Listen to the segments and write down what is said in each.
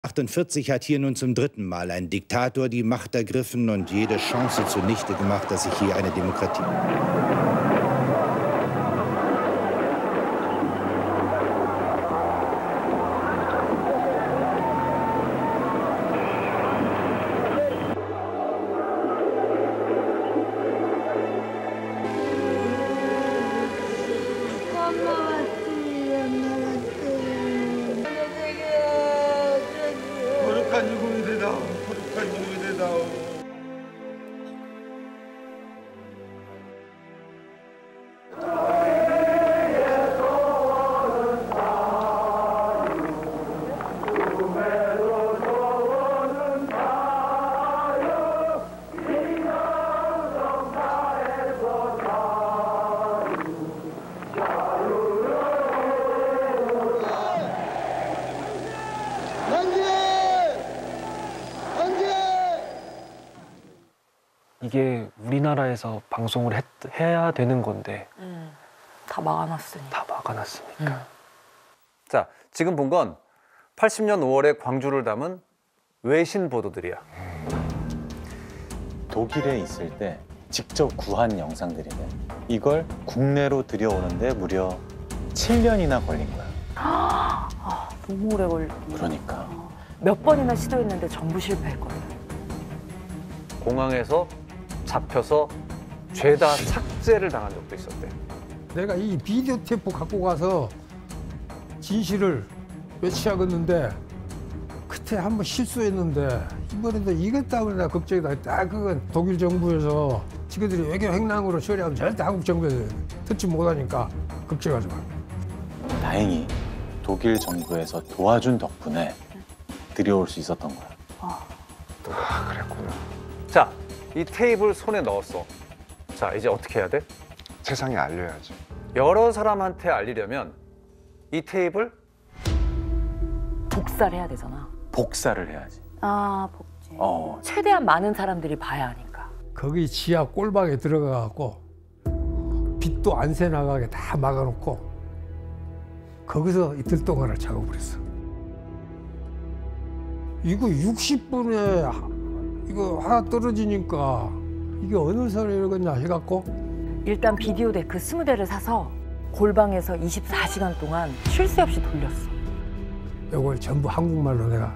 1948 hat hier nun zum dritten Mal ein Diktator die Macht ergriffen und jede Chance zunichte gemacht, dass sich hier eine Demokratie... 이게 우리나라에서 방송을 해야 되는 건데 다 막아놨으니까. 다 막아놨으니까. 자, 지금 본 건 80년 5월에 광주를 담은 외신 보도들이야. 독일에 있을 때 직접 구한 영상들인데 이걸 국내로 들여오는데 무려 7년이나 걸린 거야. 아, 너무 오래 걸려. 그러니까. 몇 번이나 시도했는데 전부 실패했거든요. 공항에서 잡혀서 죄다 삭제를 당한 적도 있었대. 내가 이 비디오 테이프 갖고 가서 진실을 외치하겠는데 그때 한번 실수했는데 이번에도 이겼다 그러나 걱정이다. 딱 그건 독일 정부에서 지그들이 외교 행랑으로 처리하면 절대 한국 정부에 듣지 못하니까 걱정하지 마. 다행히 독일 정부에서 도와준 덕분에 들여올 수 있었던 거야. 아, 그랬구나. 자, 이 테이프를 손에 넣었어. 자, 이제 어떻게 해야 돼? 세상에 알려야지. 여러 사람한테 알리려면 이 테이프를 복사를 해야 되잖아. 복사를 해야지. 아, 복제. 최대한 많은 사람들이 봐야 하니까. 거기 지하 꼴방에 들어가갖고 빛도 안 새나가게 다 막아놓고 거기서 이틀 동안을 작업을 했어. 이거 60분에 이거 하나 떨어지니까 이게 어느 선을 읽었냐 해갖고 일단 비디오 데크 20대를 사서 골방에서 24시간 동안 쉴 새 없이 돌렸어. 이걸 전부 한국말로 내가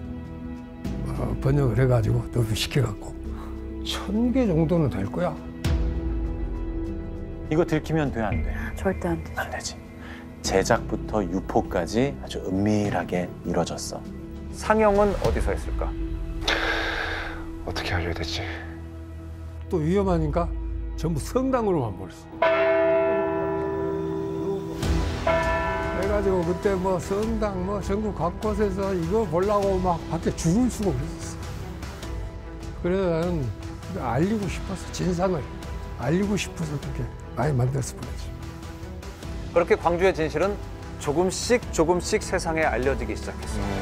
번역을 해가지고 또 시켜갖고 1000개 정도는 될 거야. 이거 들키면 돼, 안 돼? 절대 안 되지. 안 되지. 제작부터 유포까지 아주 은밀하게 이루어졌어. 상영은 어디서 했을까? 어떻게 알려야 되지? 또 위험하니까 전부 성당으로만 보냈어. 그래가지고 그때 뭐 성당 뭐 전국 곳곳에서 이거 보려고 막 밖에 죽을 수가 없었어. 그래서 나는 알리고 싶어서 진상을 알리고 싶어서 그렇게 많이 만들어서 보냈지. 그렇게 광주의 진실은 조금씩 세상에 알려지기 시작했어.